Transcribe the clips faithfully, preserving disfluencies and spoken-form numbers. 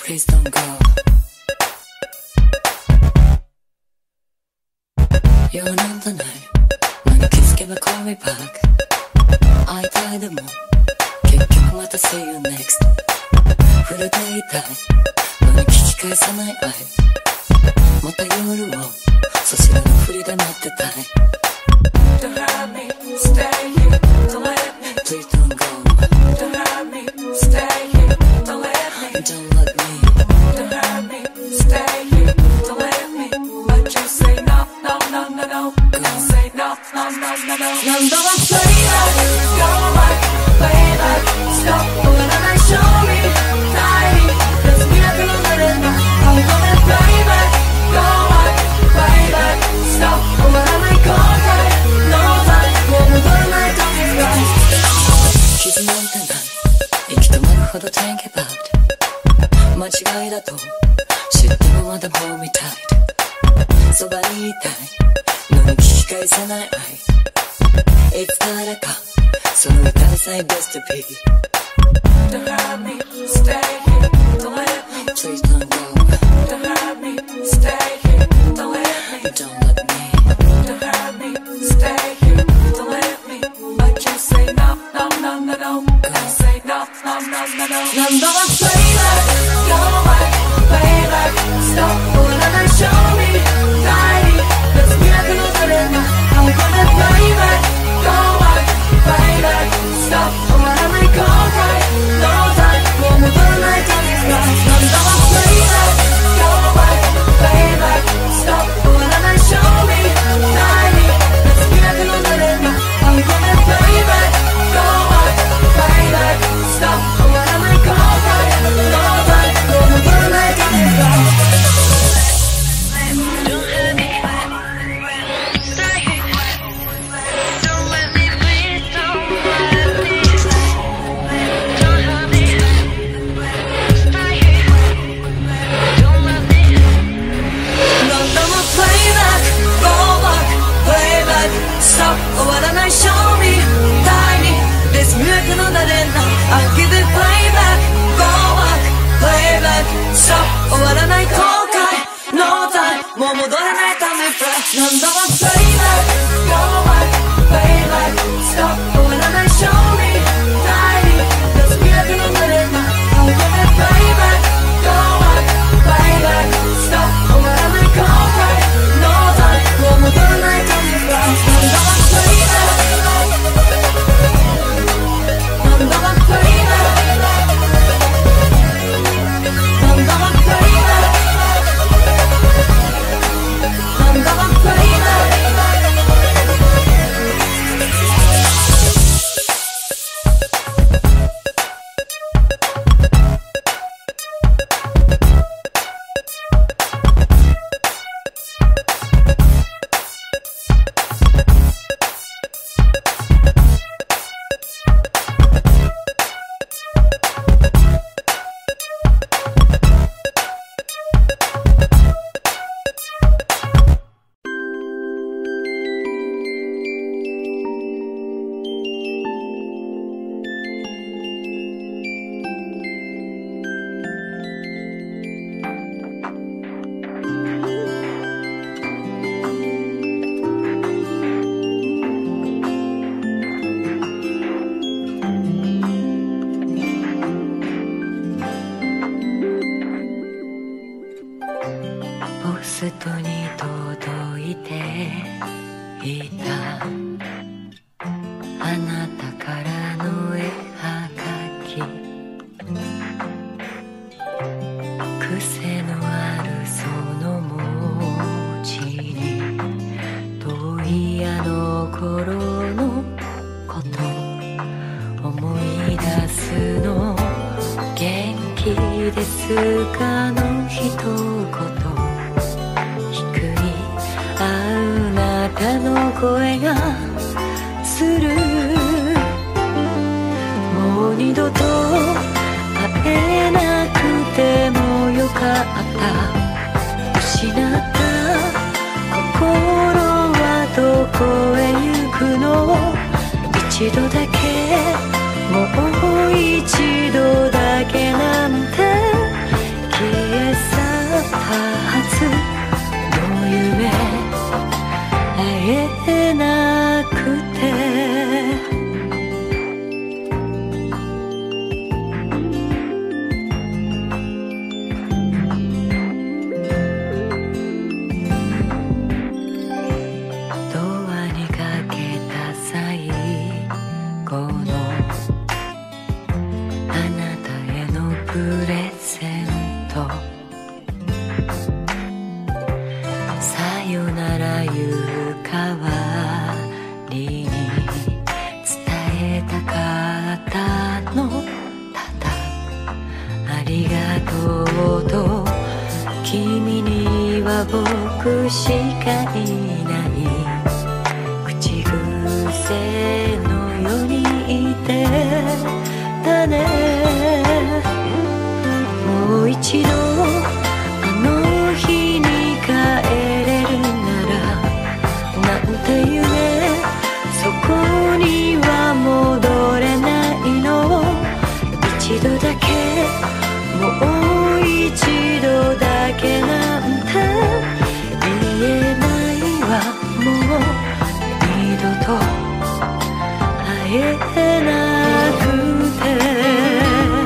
Please don't go. You're not the night 何気づけば call me back 会いたいでも結局また see you next 触れていたいのに聞き返さない愛また夜をそちらのふりで待ってたい Don't hurt me, stay here, don't let me Please don't go Don't hurt me, stay here, don't let me Don't let me Don't hurt me, stay here, don't let me But you say no, no, no, no, no You say no, no, no, no, no何度も play back, go back, play back Stop, 終わらない show me, die me There's miracle on the end I'm gonna play back, go back, play back Stop, 終わらない後悔 No time, もう戻らないと見る傷なんてない行き止まるほど think about 間違いだと知ってもまだ hold me tight そばにいたいのに聞き返せない愛いつからかその歌うさい best to be Don't hurt me, stay here, don't let me Please don't go Don't hurt me, stay here, don't let me Don't let me Don't hurt me, stay here, don't let me But you say no, no, no, no, no I say no, no, no, no, no何度も play back, go back, play back Stop, 終わらない show me, die me There's miracle on the end I'm gonna play back, go back, play back Stop, 終わらない後悔 No time, もう戻らないと見る何度も play back, go back, play back Stop, 終わらない show me, die me There's miracle on the end I'm gonna play back, go back, play back Stop, 終わらない後悔 No time, もう戻らないと見るStop, 終わらない show me, die me This miracle on the end I'll give it playback, go back, playback Stop, 終わらない後悔 No time, もう戻らないため 何度も playback, go back, playback Stop, 終わらない show me, die me This miracle on the end I'll give it playback, go back, playback Stop, 終わらない後悔 No time, もう戻らないため一度だけもう一度だけなんて君は僕しかいない口癖のように言ってたね。もう一度あの日に帰れるならなんて夢、そこには戻れないの。一度だけ、もう一度だけなんて言えないわ。もう二度と会えなくて。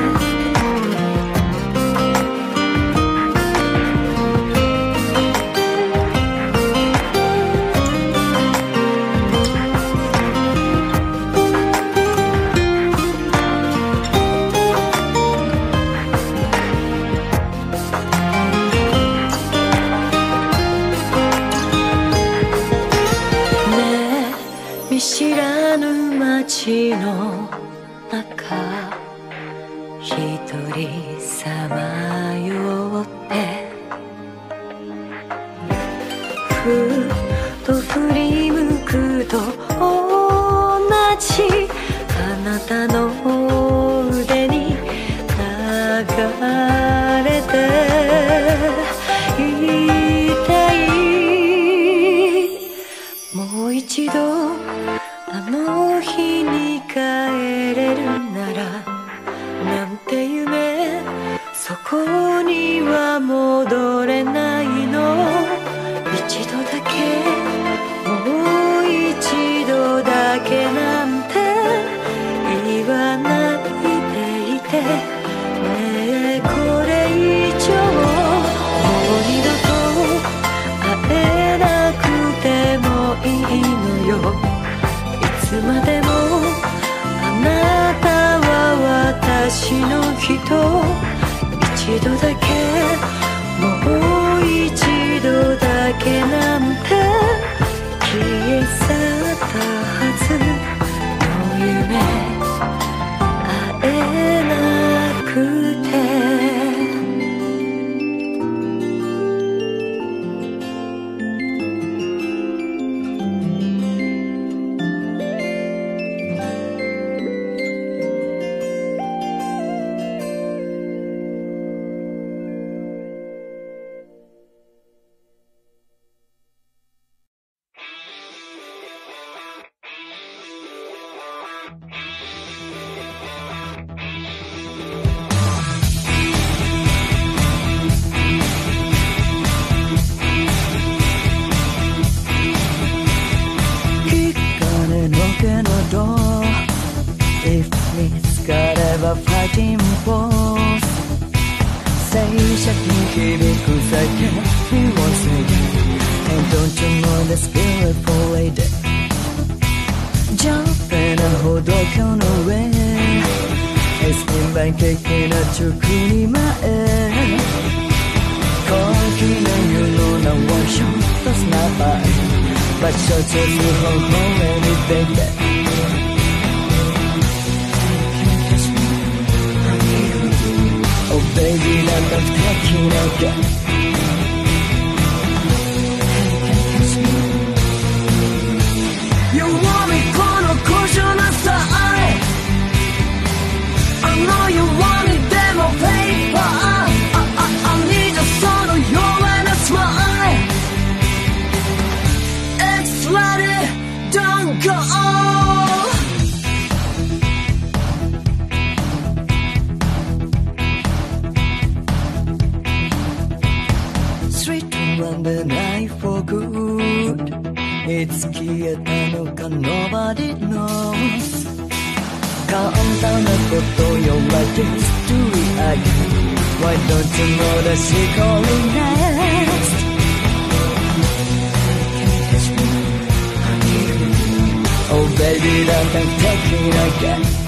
見知らぬ街の中一人さまよってふと振り向くと同じあなたの腕に流れていたい。もう一度あの日に帰れるならなんて夢、そこには戻れないの。一度だけ、もう一度だけなんて言わないでいてね。えこれ以上もう二度と会えなくてもいいのよ。いつまでもあなたは私の人。一度だけ、もう一度だけなんて消え去ったはずの夢、会えなくて。If 見つかれば fighting balls 静寂に響く叫びを sing And don't you know this beautiful lady Jumping 歩道橋の上 It's in by 的な直に前高貴な世の名 One shot does not buy But so just hold on any baby Oh baby, I'm not taking again. You want me, この故障なさい I know you want it, でも paper I, I, I need a その弱な smile It's ready, don't go Run the night for good いつ消えたのか Nobody knows 簡単なことよ Like this do it again Why don't you know that she calling next Oh baby that I'm taking again